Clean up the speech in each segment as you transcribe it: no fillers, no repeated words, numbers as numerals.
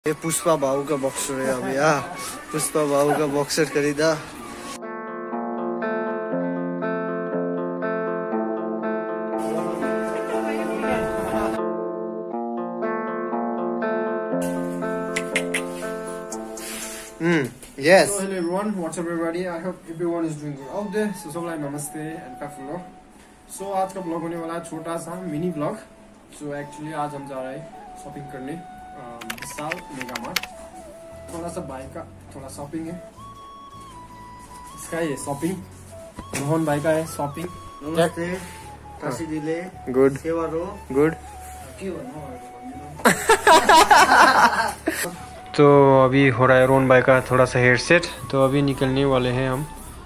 ये पुष्पा भाऊ का बॉक्सर है अभी। पुष्पा भाऊ का बॉक्सर खरीदा। Yes. So hello everyone, what's up everybody? I hope everyone is doing good out there. So सबलाई नमस्ते एंड काफुलो। So आज का ब्लॉग होने वाला है छोटा सा मिनी ब्लॉग। So एक्चुअली आज हम जा रहे हैं शॉपिंग करने विशाल मेगा मार्ट। थोड़ा सा भाई का थोड़ा शॉपिंग है, इसका ये शॉपिंग, मोहन भाई का है शॉपिंग। नमस्ते काशी दिले गुड सेवा रो गुड। तो अभी हो रहा है रोन भाई का थोड़ा सा हेयर सेट, तो अभी निकलने वाले हैं हम।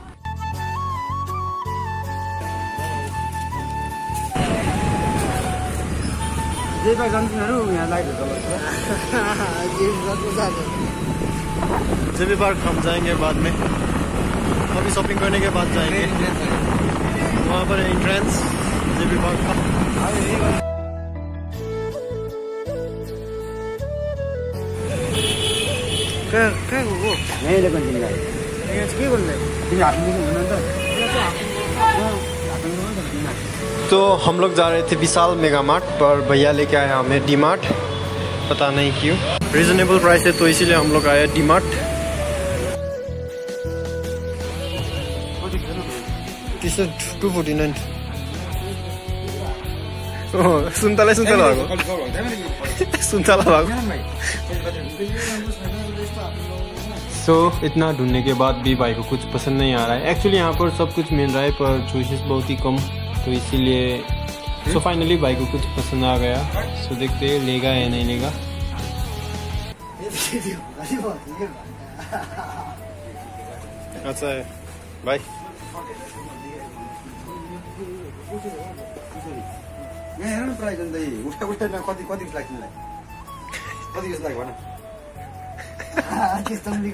जेबी पार्क हम जाएंगे बाद में, अभी शॉपिंग करने के बाद जाएंगे वहाँ पर एंट्रेंस जेबी पार्क का। क्या वो नहीं लेकिन जिंदा के बोल रहे हैं। तो हम लोग जा रहे थे विशाल मेगा मार्ट, पर भैया लेके आया हमें डी मार्ट, पता नहीं क्यों। रीजनेबल प्राइस है तो इसीलिए हम लोग आए डी मार्ट। टी-शर्ट 249। सुनता सो इतना ढूंढने के बाद भी भाई को कुछ पसंद नहीं आ रहा है। एक्चुअली यहाँ पर सब कुछ मिल रहा है पर चॉइसेस बहुत ही कम, तो इसीलिए सो फाइनली भाई को कुछ पसंद आ गया। सो देखते हैं लेगा या नहीं लेगा। अच्छा है भाई। यहाँ प्राइस अन्त उठा उठा कति कति लाग्छ तिमीलाई, कति जस्तो लाग्यो भन। त्यस्तो पनि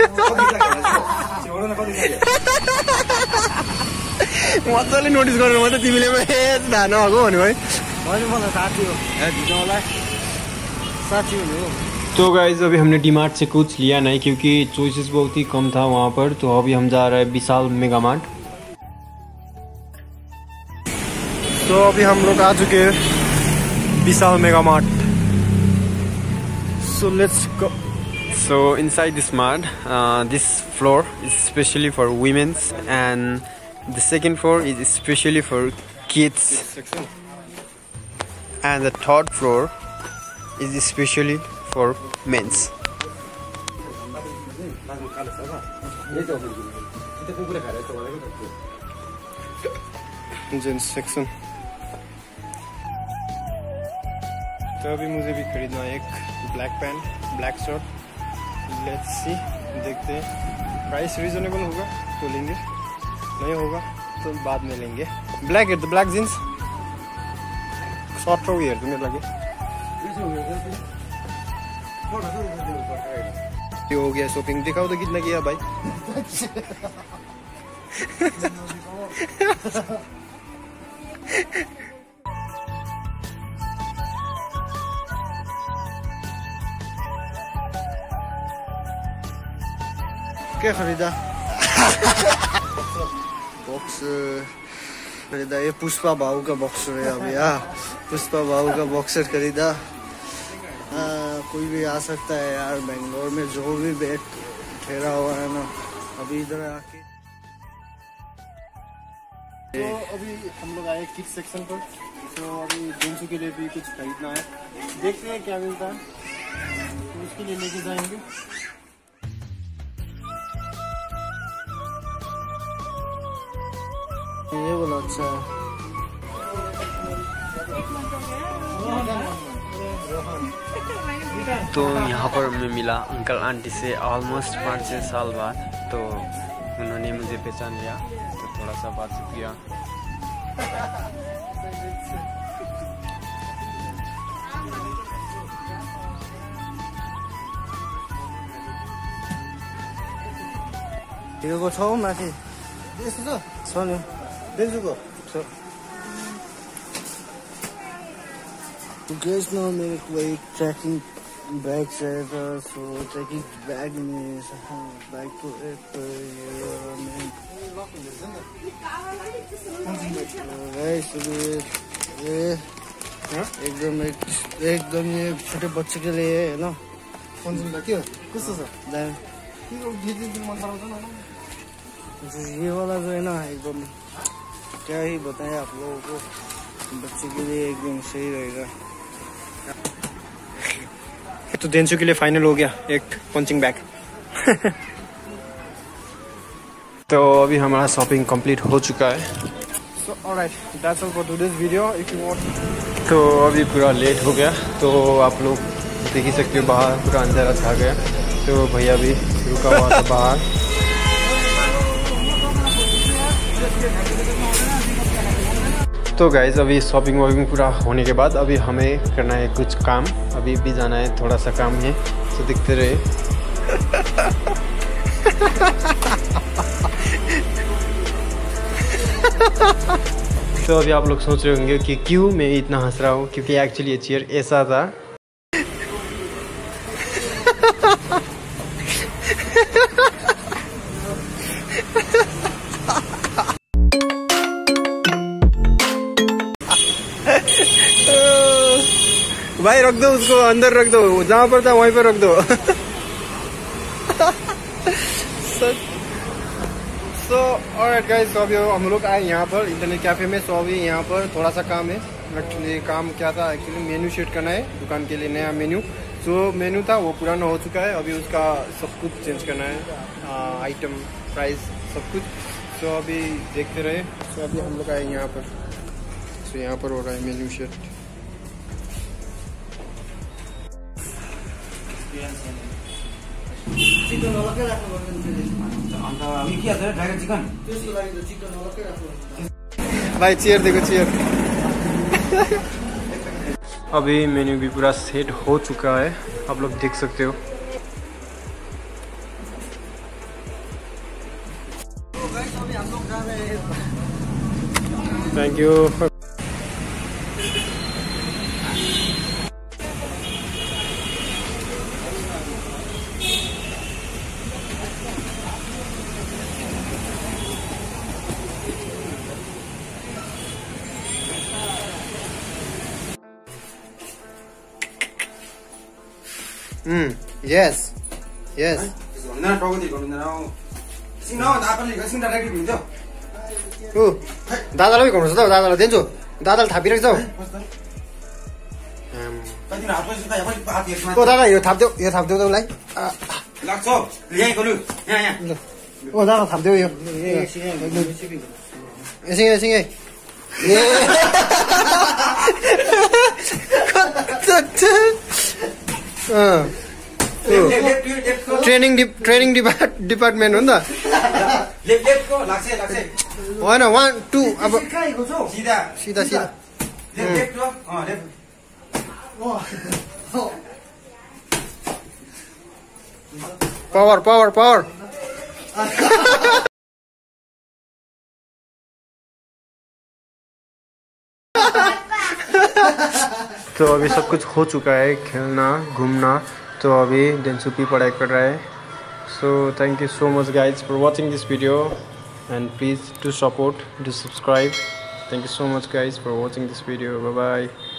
मजाले नोटिस गरेर मात्रै तिमीले थाहा नभएको भन्यो है। होइन मलाई साथी हो, ढिलोलाई साथी हुनु हो। तो गाइज अभी हमने डी मार्ट से कुछ लिया नहीं क्योंकि चॉइसेस बहुत ही कम था वहाँ पर, तो अभी हम जा रहे हैं विशाल मेगा मार्ट। तो अभी हम लोग आ चुके हैं Vishal Mega Mart. So let's go. So inside this mart, this floor is especially for women's and the second floor is especially for kids, and the third floor is especially for men's. Gents section. तो अभी मुझे भी खरीदना है एक black pant, black shirt. Let's see, देखते हैं। Price reasonable होगा तो लेंगे, नहीं होगा तो बाद में लेंगे। ब्लैक है तो ब्लैक जींस शॉर्ट हो गया तुम्हें लगे। ये हो गया शॉपिंग। दिखाओ तो कितना किया भाई। क्या खरीदा? बॉक्स खरीदा। ये पुष्पा भाऊ का बॉक्सर है अभी। पुष्पा भाऊ का बॉक्सर खरीदा। कोई भी आ सकता है यार, बेंगलोर में जो भी बैठ ठहरा हुआ है ना, अभी इधर आके। तो अभी हम लोग आए किड्स सेक्शन पर, तो अभी जेंट्स के लिए भी कुछ खरीदना है, देखते हैं क्या मिलता है, तो उसके लिए लेके जाएंगे। ये बोला अच्छा है। तो यहाँ पर मैं मिला अंकल आंटी से ऑलमोस्ट 5-6 साल बाद, तो उन्होंने मुझे पहचान लिया, तो थोड़ा सा बातचीत किया। 이거 처음 맛이 됐어? 선우 देजुको गैस में मेरे को एक ट्रैकिंग बैग चाहिए सो चेकिङ बैग में बैग को एक एकदम ये छोटे बच्चे के लिए है ना। कौन सी के कस्तो छ ये वाला जो है ना एकदम क्या ही बताएं आप लोगों को, बच्चे के लिए एकदम सही रहेगा। तो डेंसू के लिए फाइनल हो गया एक पंचिंग बैग। तो अभी हमारा शॉपिंग कंप्लीट हो चुका है। So alright, that's all for today's video. If you want, तो अभी पूरा लेट हो गया, तो आप लोग देख ही सकते हो बाहर पूरा अंधेरा छा गया। तो भैया भी रुका हुआ था बाहर। तो गाइज अभी शॉपिंग वॉपिंग पूरा होने के बाद अभी हमें करना है कुछ काम, अभी भी जाना है, थोड़ा सा काम है, तो दिखते रहे। तो अभी आप लोग सोच रहे होंगे कि क्यों मैं इतना हंस रहा हूँ, क्योंकि एक्चुअली ये चेयर ऐसा था। भाई रख दो उसको, अंदर रख दो, जहाँ पर था वहीं पर रख दो। सो ऑलराइट गाइस, तो अभी हम लोग आए यहाँ पर इंटरनेट कैफे में। सो अभी यहाँ पर थोड़ा सा काम है। एक्चुअली काम क्या था, एक्चुअली मेन्यू सेट करना है दुकान के लिए, नया मेन्यू। जो मेन्यू था वो पुराना हो चुका है, अभी उसका सब कुछ चेंज करना है, आइटम प्राइस सब कुछ। सो अभी देखते रहे। सो अभी हम लोग आए यहाँ पर। सो यहाँ पर हो रहा है मेन्यू सेट। चिकन अलग्गै ड्राइगन चिकन, त्यसको लागि त चिकन अलग्गै राख्नु। भाई चेयर देखो, चेयर। अभी मेन्यू भी पूरा सेट हो चुका है, आप लोग देख सकते हो। Thank you. Yes. Yes. दादालाई भी गर्नुपर्छ त, दादालाई दिन्छु, दादालाई थापिरहेको छौ। ओ दादा यो थाप्देऊ, यो थाप्देऊ त उसलाई। ओ दादा थाप्देऊ यो। एकछिन एकछिन ट्रेनिङ डिपार्टमेन्ट हो नि त। होइन 1 2 अब सिधा सिधा सिधा। Power power power. तो अभी सब कुछ हो चुका है, खेलना घूमना। तो अभी डेंसुपी पढ़ाई कर रहा है। So thank you so much guys for watching this video and please do support, do subscribe. Thank you so much guys for watching this video. Bye bye.